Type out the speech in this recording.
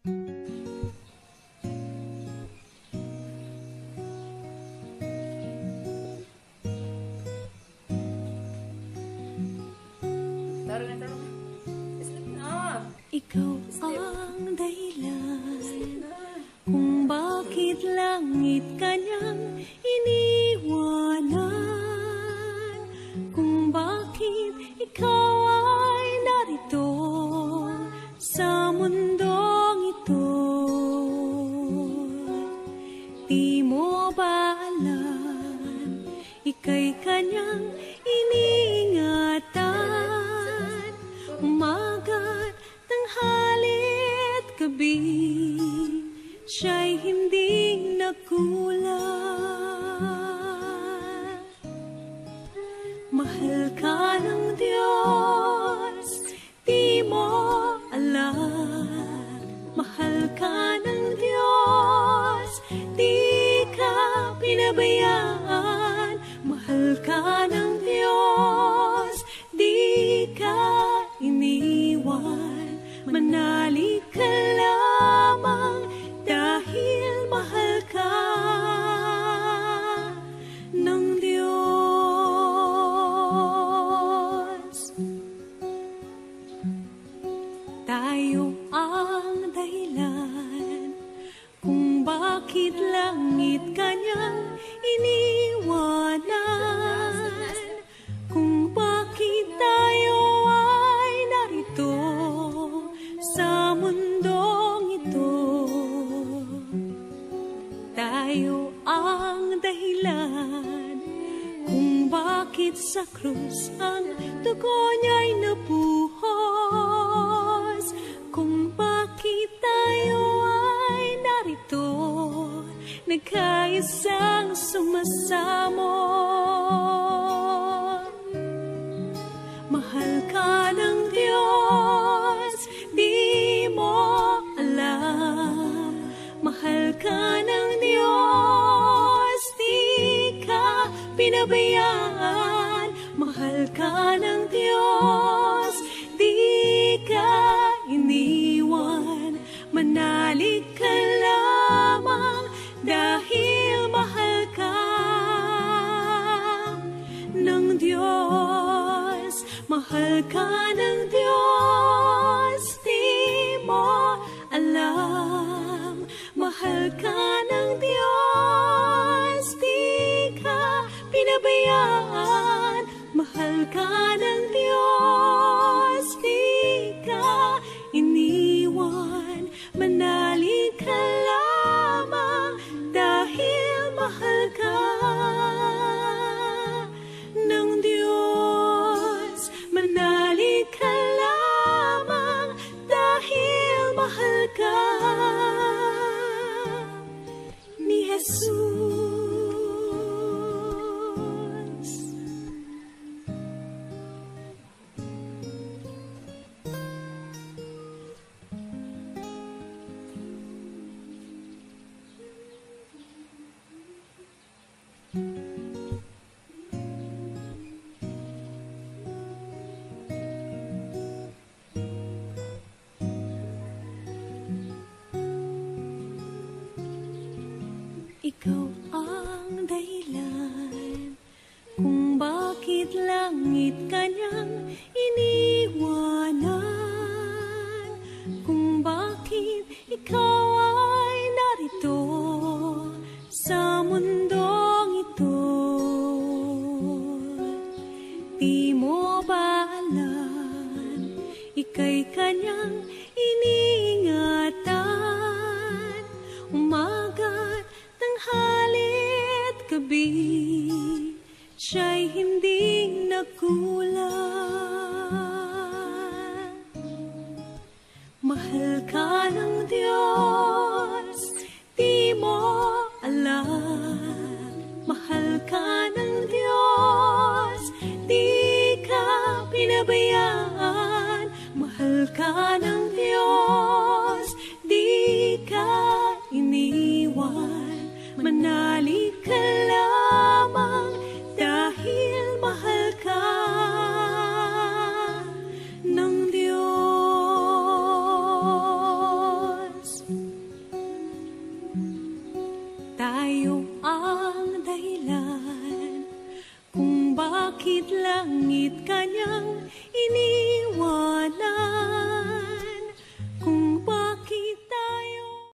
Ikaw ang dahilan kung bakit langit kanyang iniwanan, kung bakit ikaw ay narito sa mundong ito. Di mo ba alam, ika'y kanyang iniingatan, umaga't tanghali't gabi, siya'y hindi nagkulang. Mahal ka ng Diyos, di mo alam. Mahal ka ng Diyos, di ka pinabayaan. Mahal ka ng Diyos, di ka iniwan. Manalig ka lamang dahil mahal ka ng Diyos. Tayo ang dahilan kung bakit langit kanyang iniwanan, kung bakit tayo ay narito sa mundong ito. Tayo ang dahilan kung bakit sa krus ang dugo niya'y nabuhos, kung bakit tayo ay narito nagkaisang sumasamo. Mahal ka ng Diyos, di mo alam. Mahal ka ng Diyos, di ka pinabayaan. Mahal ka ng Diyos, di ka iniwan. Manalig ka lamang dahil mahal ka ng Diyos. Mahal ka ng Diyos, di mo alam. Mahal ka ng Diyos, di ka pinabayaan. Mahal ka ng Diyos, di ka iniwan. Manalig ka lamang dahil mahal ka ng Diyos. Manalig ka lamang dahil mahal ka ni Jesus. Ikaw ang dahilan kung bakit langit kanyang iniwanan, kung bakit ikaw ay narito sa mundong ito. Di mo ba alam, ika'y kanyang iniingatan, umaga't tanghali't gabi, siya'y hindi nagkulang. Mahal ka ng Diyos, di mo alam. Mahal ka ng Diyos, di ka pinabayaan. Mahal ka ng Diyos, di ka iniwan. Manalig ka lamang dahil mahal ka ng Diyos. tayo ang dahilan kung bakit langit kanyang iniwan